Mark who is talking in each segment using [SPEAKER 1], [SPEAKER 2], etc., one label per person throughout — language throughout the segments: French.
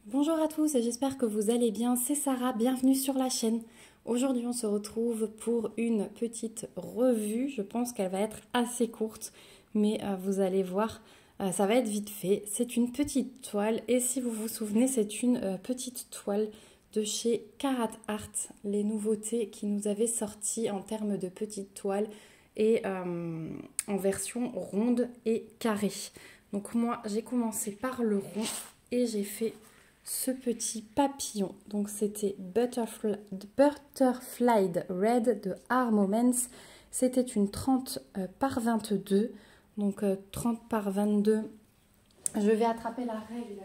[SPEAKER 1] Bonjour à tous et j'espère que vous allez bien, c'est Sarah, bienvenue sur la chaîne. Aujourd'hui on se retrouve pour une petite revue, je pense qu'elle va être assez courte, mais vous allez voir, ça va être vite fait. C'est une petite toile et si vous vous souvenez, c'est une petite toile de chez Carat Art, les nouveautés qui nous avaient sorti en termes de petites toiles et en version ronde et carrée. Donc moi j'ai commencé par le rond et j'ai fait ce petit papillon. Donc c'était Butterfly Red de Art Moments. C'était une 30 par 22. Donc 30 par 22. Je vais attraper la règle.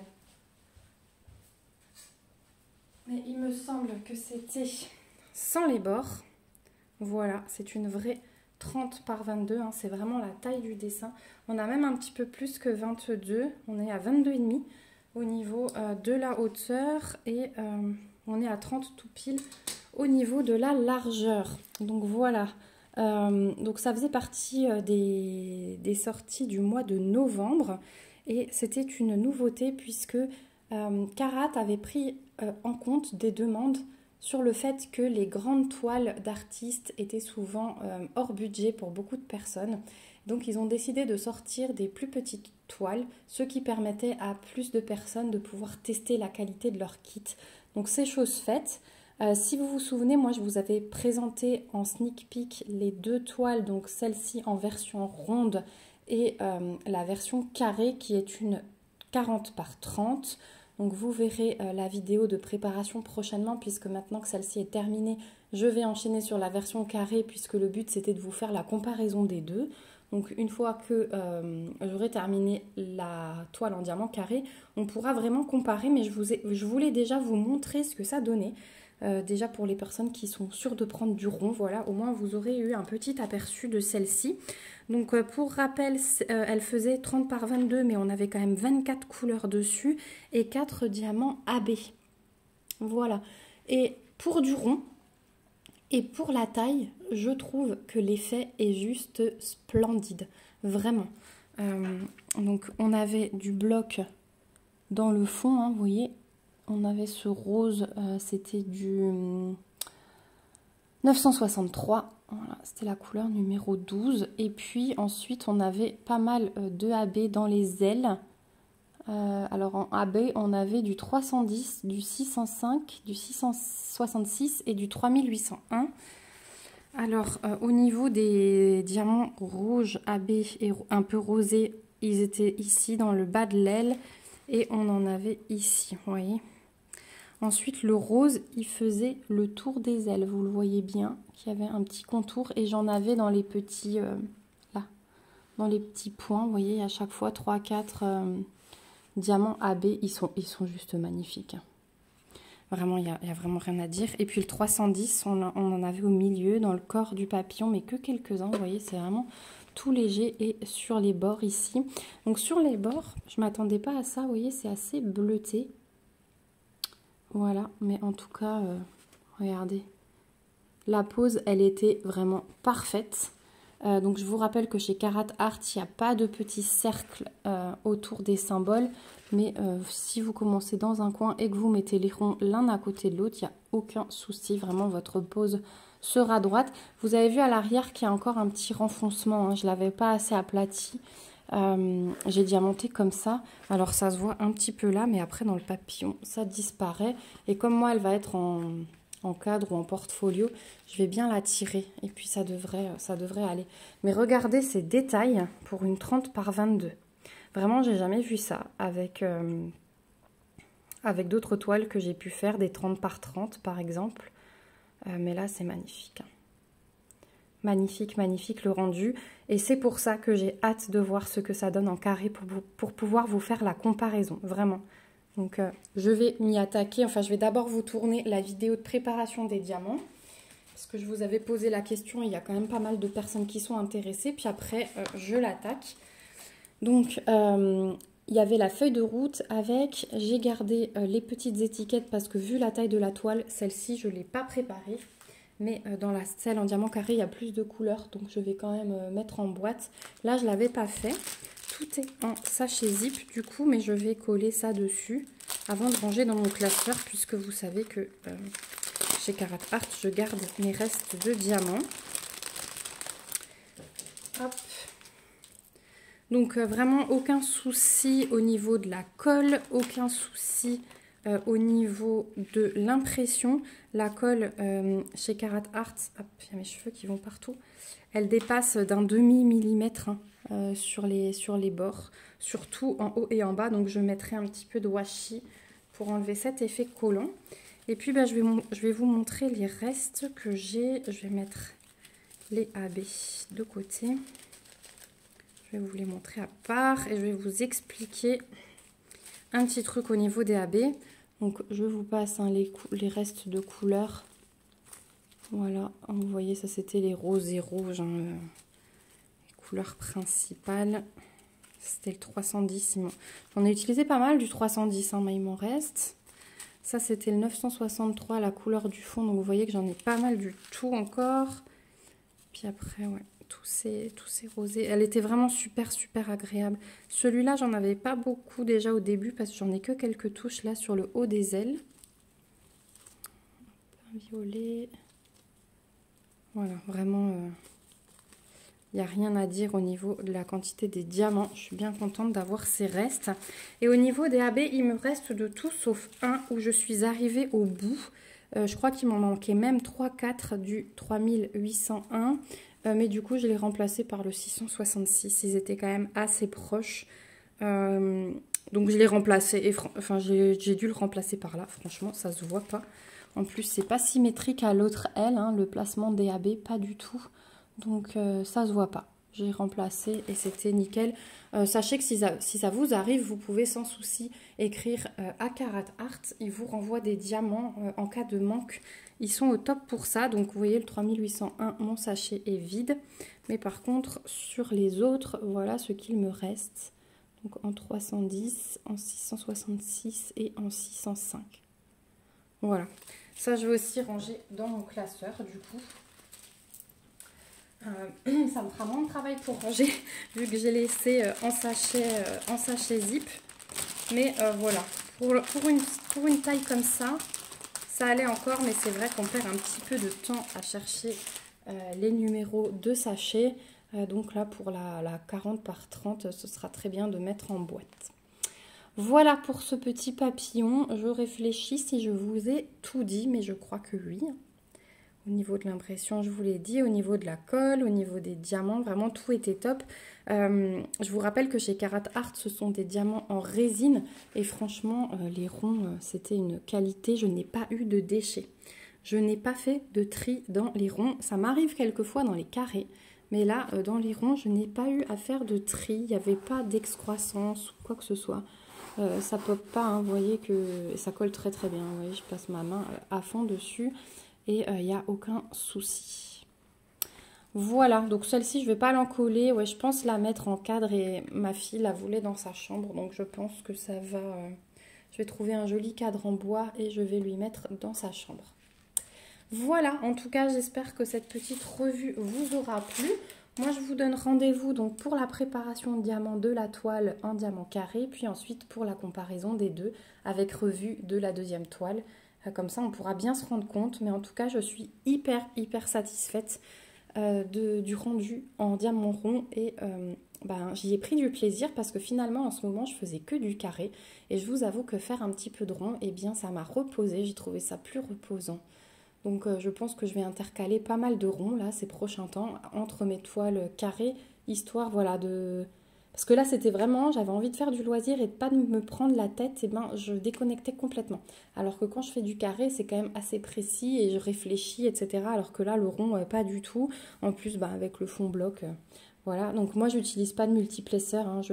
[SPEAKER 1] Mais il me semble que c'était sans les bords. Voilà, c'est une vraie 30 par 22. Hein, c'est vraiment la taille du dessin. On a même un petit peu plus que 22. On est à 22,5 au niveau de la hauteur et on est à 30 tout pile au niveau de la largeur. Donc voilà, donc ça faisait partie des sorties du mois de novembre et c'était une nouveauté puisque Carat avait pris en compte des demandes sur le fait que les grandes toiles d'artistes étaient souvent hors budget pour beaucoup de personnes. Donc ils ont décidé de sortir des plus petites toiles, ce qui permettait à plus de personnes de pouvoir tester la qualité de leur kit. Donc c'est chose faite. Si vous vous souvenez, moi je vous avais présenté en sneak peek les deux toiles, donc celle-ci en version ronde et la version carrée qui est une 40 par 30. Donc vous verrez la vidéo de préparation prochainement puisque maintenant que celle-ci est terminée, je vais enchaîner sur la version carrée puisque le but c'était de vous faire la comparaison des deux. Donc une fois que j'aurai terminé la toile en diamant carré, on pourra vraiment comparer, mais je voulais déjà vous montrer ce que ça donnait. Déjà pour les personnes qui sont sûres de prendre du rond, voilà, au moins vous aurez eu un petit aperçu de celle-ci. Donc pour rappel, elle faisait 30 par 22, mais on avait quand même 24 couleurs dessus et 4 diamants AB. Voilà. Et pour du rond, et pour la taille, je trouve que l'effet est juste splendide, vraiment. Donc on avait du bloc dans le fond, hein, vous voyez, on avait ce rose, c'était du 963, voilà, c'était la couleur numéro 12. Et puis ensuite on avait pas mal de AB dans les ailes. Alors en AB, on avait du 310, du 605, du 666 et du 3801. Alors au niveau des diamants rouges AB et un peu rosés, ils étaient ici dans le bas de l'aile et on en avait ici, vous voyez. Ensuite le rose, il faisait le tour des ailes, vous le voyez bien, qu'il y avait un petit contour et j'en avais dans les petits, là, dans les petits points, vous voyez, à chaque fois 3-4... diamants AB, ils sont juste magnifiques. Vraiment, il y a vraiment rien à dire. Et puis le 310, on en avait au milieu, dans le corps du papillon, mais que quelques-uns. Vous voyez, c'est vraiment tout léger et sur les bords ici. Donc sur les bords, je ne m'attendais pas à ça. Vous voyez, c'est assez bleuté. Voilà, mais en tout cas, regardez. La pose, elle était vraiment parfaite. Donc je vous rappelle que chez Carat Art, il n'y a pas de petits cercles autour des symboles. Mais si vous commencez dans un coin et que vous mettez les ronds l'un à côté de l'autre, il n'y a aucun souci. Vraiment, votre pose sera droite. Vous avez vu à l'arrière qu'il y a encore un petit renfoncement. Hein, je ne l'avais pas assez aplati. J'ai diamanté comme ça. Alors ça se voit un petit peu là, mais après dans le papillon, ça disparaît. Et comme moi, elle va être en cadre ou en portfolio, je vais bien la tirer et puis ça devrait aller. Mais regardez ces détails pour une 30 par 22. Vraiment, j'ai jamais vu ça avec d'autres toiles que j'ai pu faire, des 30 par 30 par exemple. Mais là, c'est magnifique. Magnifique, magnifique le rendu. Et c'est pour ça que j'ai hâte de voir ce que ça donne en carré pour pouvoir vous faire la comparaison, vraiment. Donc, je vais m'y attaquer. Enfin, je vais d'abord vous tourner la vidéo de préparation des diamants. Parce que je vous avais posé la question, il y a quand même pas mal de personnes qui sont intéressées. Puis après, je l'attaque. Donc, il y avait la feuille de route avec... J'ai gardé les petites étiquettes parce que vu la taille de la toile, celle-ci, je ne l'ai pas préparée. Mais dans celle en diamant carré, il y a plus de couleurs. Donc, je vais quand même mettre en boîte. Là, je ne l'avais pas fait. Tout est en sachet zip du coup, mais je vais coller ça dessus. avant de ranger dans mon classeur, puisque vous savez que chez Carat Art, je garde mes restes de diamants. Hop. Donc vraiment aucun souci au niveau de la colle, aucun souci au niveau de l'impression. La colle chez Carat Art, hop, il y a mes cheveux qui vont partout, elle dépasse d'un demi-millimètre sur les bords, surtout en haut et en bas. Donc je mettrai un petit peu de washi pour enlever cet effet collant. Et puis je vais vous montrer les restes que j'ai. Je vais mettre les AB de côté. Je vais vous les montrer à part et je vais vous expliquer un petit truc au niveau des AB. Donc je vous passe les restes de couleurs. Voilà, vous voyez, ça c'était les roses et rouges, hein, les couleurs principales. C'était le 310. J'en ai utilisé pas mal du 310, hein, mais il m'en reste. Ça c'était le 963, la couleur du fond. Donc vous voyez que j'en ai pas mal du tout encore. Puis après, ouais, tous ces rosés. Elle était vraiment super, super agréable. Celui-là, j'en avais pas beaucoup déjà au début parce que j'en ai que quelques touches là sur le haut des ailes. Un violet. Voilà, vraiment, il n'y a rien à dire au niveau de la quantité des diamants. Je suis bien contente d'avoir ces restes. Et au niveau des AB, il me reste de tout sauf un où je suis arrivée au bout. Je crois qu'il m'en manquait même 3-4 du 3801. Mais du coup, je l'ai remplacé par le 666. Ils étaient quand même assez proches. Donc, je l'ai remplacé. Et enfin, j'ai dû le remplacer par là. Franchement, ça se voit pas. En plus, c'est pas symétrique à l'autre aile, hein, le placement des AB, pas du tout. Donc, ça se voit pas. J'ai remplacé et c'était nickel. Sachez que si ça vous arrive, vous pouvez sans souci écrire à Carat Art. Ils vous renvoient des diamants en cas de manque. Ils sont au top pour ça. Donc, vous voyez, le 3801, mon sachet est vide. Mais par contre, sur les autres, voilà ce qu'il me reste. Donc, en 310, en 666 et en 605. Voilà. Ça, je vais aussi ranger dans mon classeur, du coup. Ça me fera moins de travail pour ranger, vu que j'ai laissé en sachet zip. Mais voilà, pour une taille comme ça, ça allait encore. Mais c'est vrai qu'on perd un petit peu de temps à chercher les numéros de sachets. Donc là, pour la 40 par 30, ce sera très bien de mettre en boîte. Voilà pour ce petit papillon. Je réfléchis si je vous ai tout dit, mais je crois que oui. Au niveau de l'impression, je vous l'ai dit. Au niveau de la colle, au niveau des diamants, vraiment tout était top. Je vous rappelle que chez Carat Art, ce sont des diamants en résine. Et franchement, les ronds, c'était une qualité. Je n'ai pas eu de déchets. Je n'ai pas fait de tri dans les ronds. Ça m'arrive quelquefois dans les carrés. Mais là, dans les ronds, je n'ai pas eu à faire de tri. Il n'y avait pas d'excroissance ou quoi que ce soit. Ça pop pas, hein, vous voyez que ça colle très très bien. Vous voyez, je passe ma main à fond dessus et il n'y a aucun souci. Voilà, donc celle-ci, je ne vais pas l'encoller. Ouais, je pense la mettre en cadre et ma fille la voulait dans sa chambre. Donc je pense que ça va... je vais trouver un joli cadre en bois et je vais lui mettre dans sa chambre. Voilà, en tout cas, j'espère que cette petite revue vous aura plu. Moi, je vous donne rendez-vous donc pour la préparation de diamant de la toile en diamant carré, puis ensuite pour la comparaison des deux avec revue de la deuxième toile. Comme ça, on pourra bien se rendre compte. Mais en tout cas, je suis hyper satisfaite du rendu en diamant rond. Et j'y ai pris du plaisir parce que finalement, en ce moment, je faisais que du carré. Et je vous avoue que faire un petit peu de rond, eh bien, ça m'a reposé. J'ai trouvé ça plus reposant. Donc je pense que je vais intercaler pas mal de ronds là ces prochains temps entre mes toiles carrées, histoire voilà de... Parce que là c'était vraiment, j'avais envie de faire du loisir et de pas me prendre la tête, et ben je déconnectais complètement. Alors que quand je fais du carré c'est quand même assez précis et je réfléchis etc. Alors que là le rond pas du tout. En plus avec le fond bloc, voilà. Donc moi j'utilise pas de multiplesseur, hein.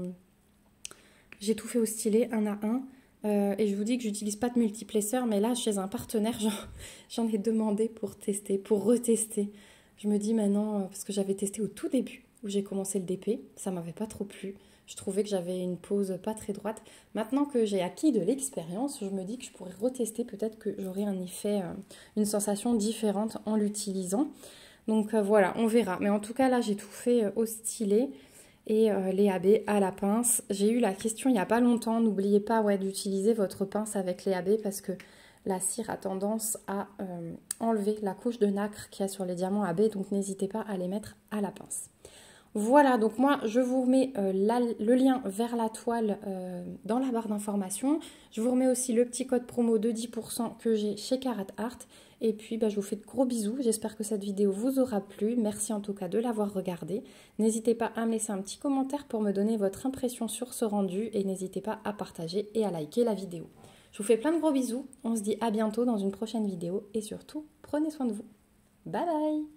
[SPEAKER 1] J'ai tout fait au stylet, un à un. Et je vous dis que j'utilise pas de multiplesseur, mais là chez un partenaire j'en ai demandé pour tester, pour retester. Je me dis maintenant, parce que j'avais testé au tout début où j'ai commencé le DP, ça m'avait pas trop plu. Je trouvais que j'avais une pose pas très droite. Maintenant que j'ai acquis de l'expérience, je me dis que je pourrais retester, peut-être que j'aurai un effet, une sensation différente en l'utilisant. Donc voilà, on verra. Mais en tout cas là j'ai tout fait au stylet. et les AB à la pince. J'ai eu la question il n'y a pas longtemps, n'oubliez pas d'utiliser votre pince avec les AB parce que la cire a tendance à enlever la couche de nacre qu'il y a sur les diamants AB, donc n'hésitez pas à les mettre à la pince. Voilà, donc moi je vous remets le lien vers la toile dans la barre d'information. Je vous remets aussi le petit code promo de 10% que j'ai chez Carat Art. Et puis je vous fais de gros bisous, j'espère que cette vidéo vous aura plu. Merci en tout cas de l'avoir regardée. N'hésitez pas à me laisser un petit commentaire pour me donner votre impression sur ce rendu. Et n'hésitez pas à partager et à liker la vidéo. Je vous fais plein de gros bisous, on se dit à bientôt dans une prochaine vidéo. Et surtout, prenez soin de vous. Bye bye!